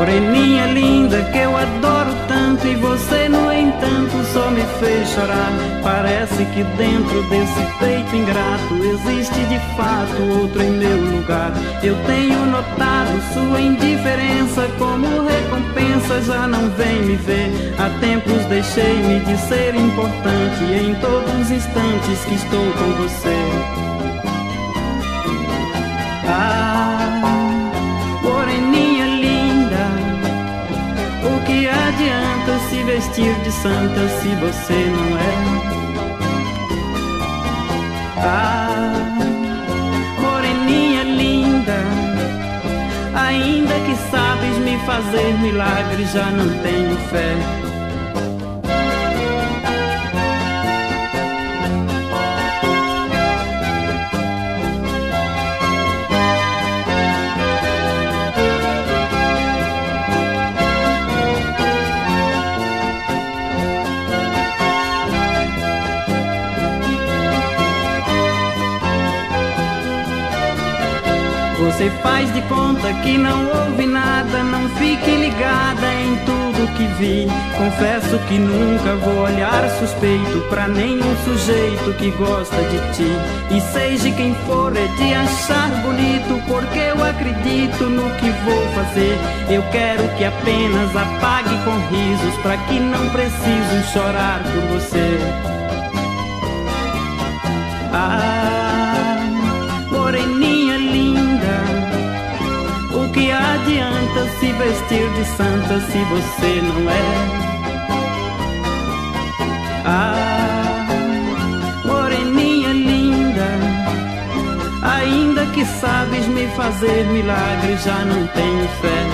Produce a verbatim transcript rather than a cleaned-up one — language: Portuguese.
Moreninha linda que eu adoro tanto, e você no entanto só me fez chorar. Parece que dentro desse peito ingrato existe de fato outro em meu lugar. Eu tenho notado sua indiferença, como recompensa já não vem me ver. Há tempos deixei-me de ser importante, e em todos os instantes que estou com você. Ah, moreninha linda, o que adianta se vestir de santa se você não é? Ah, moreninha linda, ainda que sabes me fazer milagres, já não tenho fé. Você faz de conta que não ouve nada, não fique ligada em tudo que vi. Confesso que nunca vou olhar suspeito pra nenhum sujeito que gosta de ti. E seja quem for, é de achar bonito, porque eu acredito no que vou fazer. Eu quero que apenas apague com risos, pra que não preciso chorar por você. Ah, moreninha linda, o que adianta se vestir de santa se você não é? Ah, moreninha linda, ainda que sabes me fazer milagres, já não tenho fé.